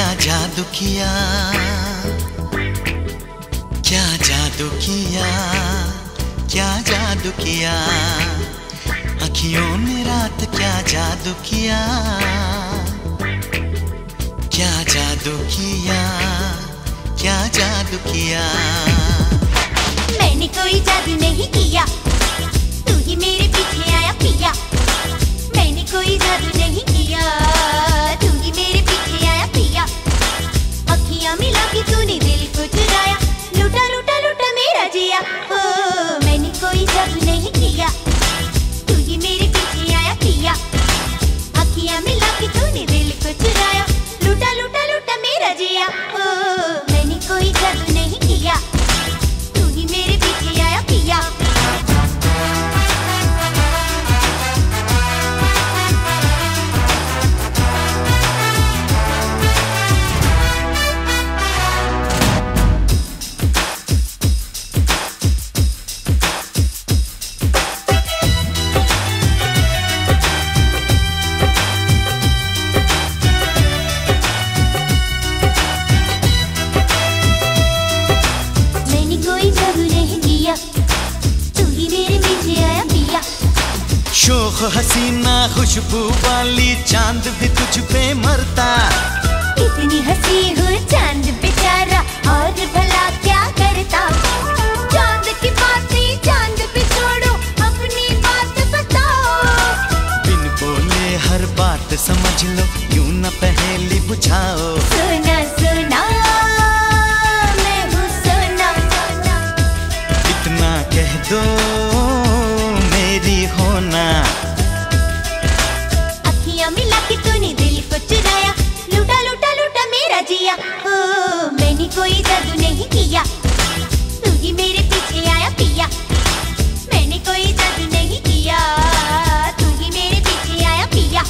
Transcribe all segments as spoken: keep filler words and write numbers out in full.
क्या जादू किया, क्या जादू किया, क्या जादू किया, अखियों ने रात क्या जादू किया, क्या जादू किया, क्या जादू किया। मैंने कोई जादू नहीं किया, तू ही मेरे पीछे आया पिया। मैंने कोई जादू नहीं किया, तू ही मेरे पीछे आया पिया। अखियां मिला के तूने दिल को चुराया, लूटा लूटा लूटा मेरा जिया। ओ मैंने कोई जादू नहीं किया, तू ही मेरे पीछे आया पिया। अखियां मिला के तूने दिल को चुराया, लूटा लूटा लूटा मेरा जिया। ओ मैंने कोई जादू नहीं किया, तू ही मेरे पीछे आया पिया। शोख हसीना खुशबू वाली चांद भी तुझ पे मरता। इतनी हंसी हो चांद बेचारा और भला क्या करता। चांद की बातें चांद पे छोड़ो, अपनी बात बताओ। बिन बोले हर बात समझ लो, यूं न पहेली बुझाओ। सोना सोना मैं हूँ सोना, इतना कह दो मेरी होना। अखियां मिला के तूने दिल को चुराया, लूटा लूटा लूटा मेरा जिया। ओ मैंने कोई जादू नहीं किया, तू ही मेरे पीछे आया पिया। मैंने कोई जादू नहीं किया, तू ही मेरे पीछे आया पिया।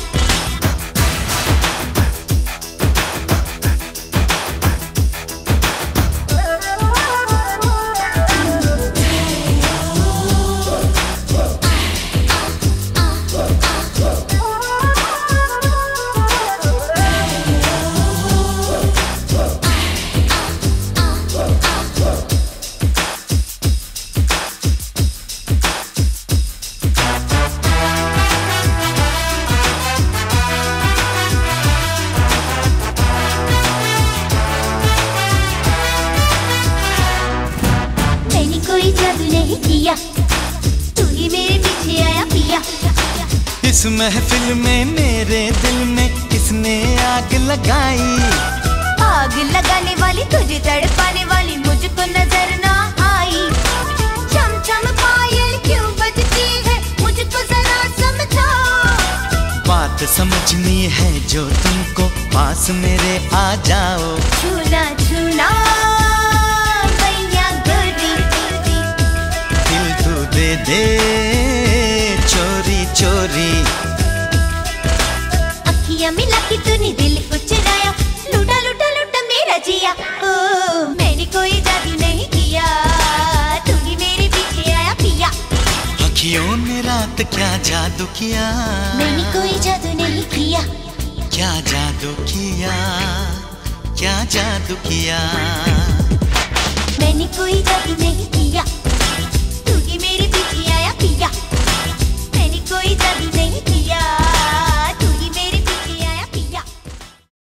कोई जादू नहीं किया, तू ही मेरे पीछे आया पिया। इस महफिल में मेरे दिल में किसने आग लगाई। आग लगाने वाली तुझे तड़पाने वाली मुझको नजर ना आई। चम चम पायल क्यों बजती है, मुझको जरा समझाओ। बात समझनी है जो तुमको, पास मेरे आ जाओ। छूना छूना दे दे चोरी चोरी। अखियां मिला के तूने दिल को चुराया, लूटा लूटा लूटा मेरा जिया। ओ मैंने कोई जादू नहीं किया, तू ही मेरे पीछे आया पिया। अखियों ने रात क्या जादू किया, मैंने कोई जादू नहीं किया। क्या जादू किया, क्या जादू किया। मैंने कोई जादू नहीं किया, तू ही मेरे पीछे आया पिया। मैंने कोई जादू नहीं